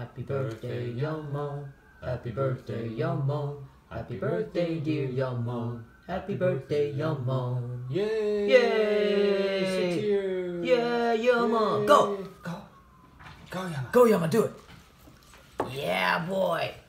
Happy birthday, Yama. Happy birthday, Yama. Happy birthday, dear Yama. Happy birthday, Yama. Yay! Yay! 6 years! Yeah, Yama. Yay. Go! Go! Go, Yama. Go, Yama, do it. Yeah, boy.